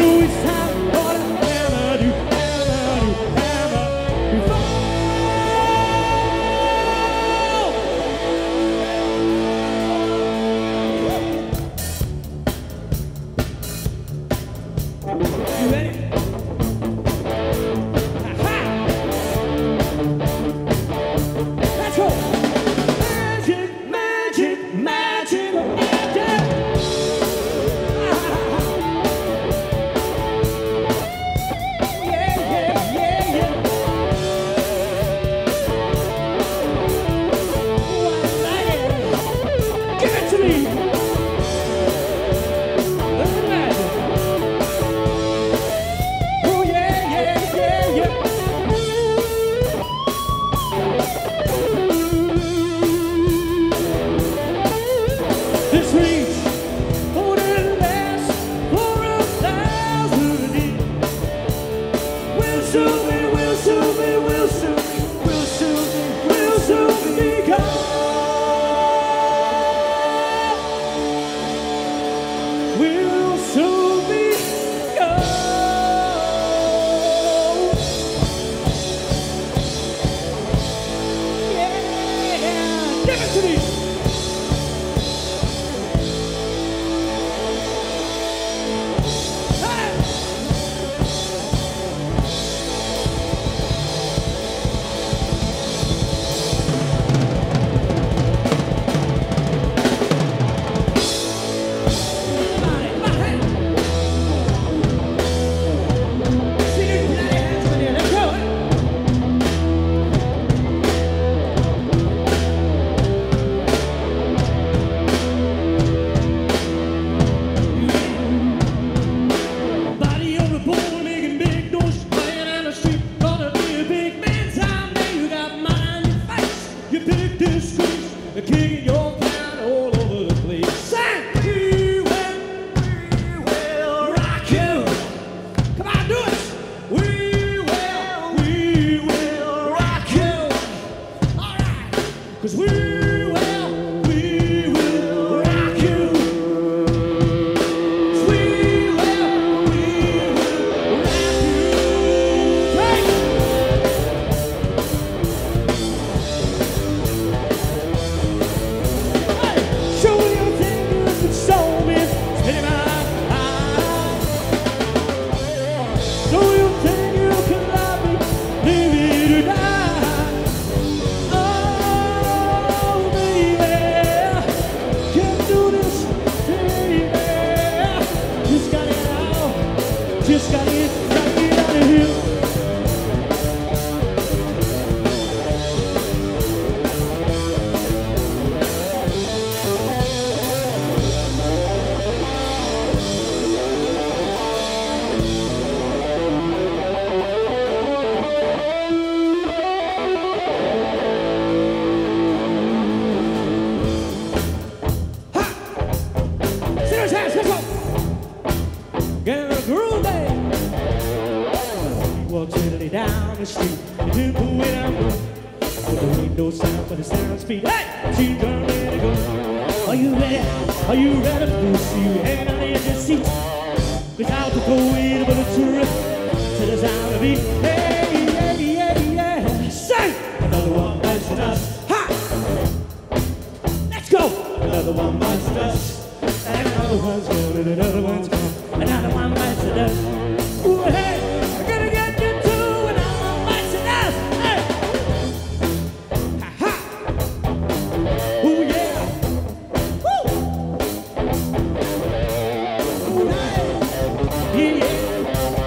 know it's time for the hammer to hammer before. You ready? Aha! Let's go! Magic, magic, magic, magic! Yeah, yeah, yeah, yeah. Oh, I like it. Give it to me. Look at that. Oh, yeah, yeah, yeah, yeah. This reach for the last for 1,000 years. We'll soon be, we'll soon be, we'll soon be, we'll soon be, we'll soon be gone. We'll soon be gone. Yeah, give it to me. Hey! Body on the board, making big noise, playing on the street, gonna be a big man someday. You got mine in your face, you big disgrace, you're kicking your can all over the place. Sing! We will rock you. Come on, do it. We will rock you. All right, 'cause we will rock you. 'Cause we will rock you. Right. Hey, show me your fingers and show me spin my eye. So you think you can love me, leave me to die. Oh, baby, can't do this, baby. Just got it out, just got it right out of here. Serious hands, let's go. Get a groove day. Walk gently down the street, you do pull it out. With the window sound for the sound speed. Hey, she's gonna let it go. Are you ready? Are you ready for this? You hanging on the edge of the seat. Without the weight of the truth to the sound of beat. Hey, yeah, yeah, yeah. Say another one bites the dust. Ha! Let's go. Another one bites the dust. And another one's gone, and another one's gone. Another one bites the dust. Ooh, hey, I'm gonna get you too. Another one bites the dust. Hey. Ha ha. Ooh, yeah. Woo. Ooh, hey. Yeah, yeah.